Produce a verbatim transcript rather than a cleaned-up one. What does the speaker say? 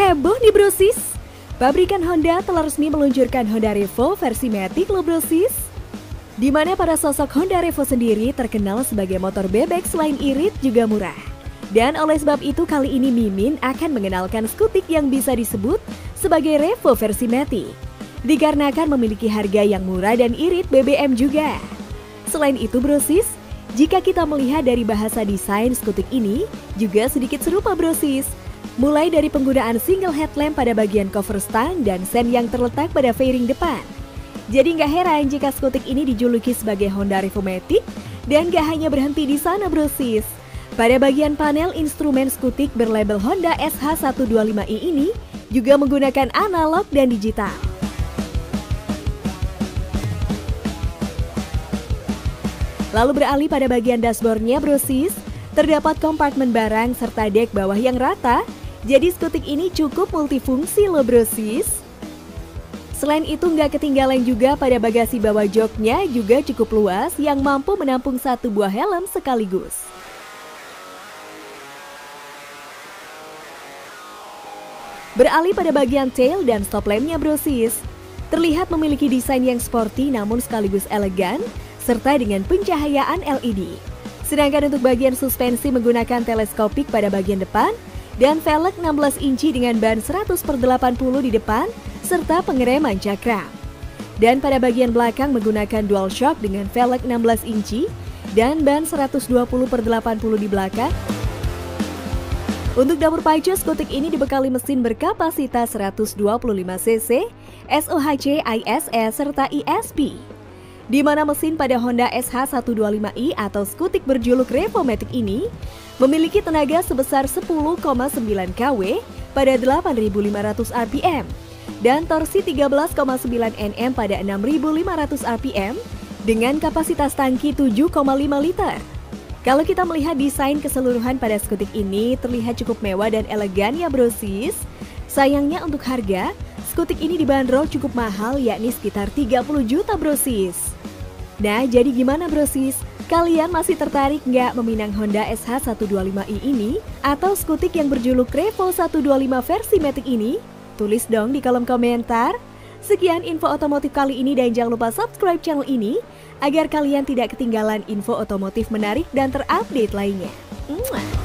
Heboh nih brosis, pabrikan Honda telah resmi meluncurkan Honda Revo versi Matic loh brosis. Di mana para sosok Honda Revo sendiri terkenal sebagai motor bebek selain irit juga murah. Dan oleh sebab itu kali ini Mimin akan mengenalkan skutik yang bisa disebut sebagai Revo versi Matic. Dikarenakan memiliki harga yang murah dan irit B B M juga. Selain itu brosis, jika kita melihat dari bahasa desain skutik ini juga sedikit serupa brosis. Mulai dari penggunaan single headlamp pada bagian cover stang dan sen yang terletak pada fairing depan. Jadi nggak heran jika skutik ini dijuluki sebagai Honda Revo Matic dan nggak hanya berhenti di sana brosis. Pada bagian panel instrumen skutik berlabel Honda S H seratus dua puluh lima i ini juga menggunakan analog dan digital. Lalu beralih pada bagian dashboardnya brosis, terdapat kompartemen barang serta dek bawah yang rata. Jadi skutik ini cukup multifungsi loh brosis. Selain itu nggak ketinggalan juga pada bagasi bawah joknya juga cukup luas yang mampu menampung satu buah helm sekaligus. Beralih pada bagian tail dan stop lampnya brosis, terlihat memiliki desain yang sporty namun sekaligus elegan serta dengan pencahayaan L E D. Sedangkan untuk bagian suspensi menggunakan teleskopik pada bagian depan dan velg enam belas inci dengan ban seratus per delapan puluh di depan serta pengereman cakram. Dan pada bagian belakang menggunakan dual shock dengan velg enam belas inci dan ban seratus dua puluh per delapan puluh di belakang. Untuk dapur pacu skutik ini dibekali mesin berkapasitas seratus dua puluh lima cc, S O H C I S S serta E S P. Di mana mesin pada Honda S H seratus dua puluh lima i atau skutik berjuluk Revo Matic ini memiliki tenaga sebesar sepuluh koma sembilan kilowatt pada delapan ribu lima ratus R P M dan torsi tiga belas koma sembilan Newton meter pada enam ribu lima ratus R P M dengan kapasitas tangki tujuh koma lima liter. Kalau kita melihat desain keseluruhan pada skutik ini terlihat cukup mewah dan elegan ya brosis. Sayangnya untuk harga, skutik ini dibanderol cukup mahal yakni sekitar tiga puluh juta brosis. Nah jadi gimana brosis? Kalian masih tertarik nggak meminang Honda S H seratus dua puluh lima i ini? Atau skutik yang berjuluk Revo seratus dua puluh lima versi Matic ini? Tulis dong di kolom komentar. Sekian info otomotif kali ini dan jangan lupa subscribe channel ini agar kalian tidak ketinggalan info otomotif menarik dan terupdate lainnya. Mwah.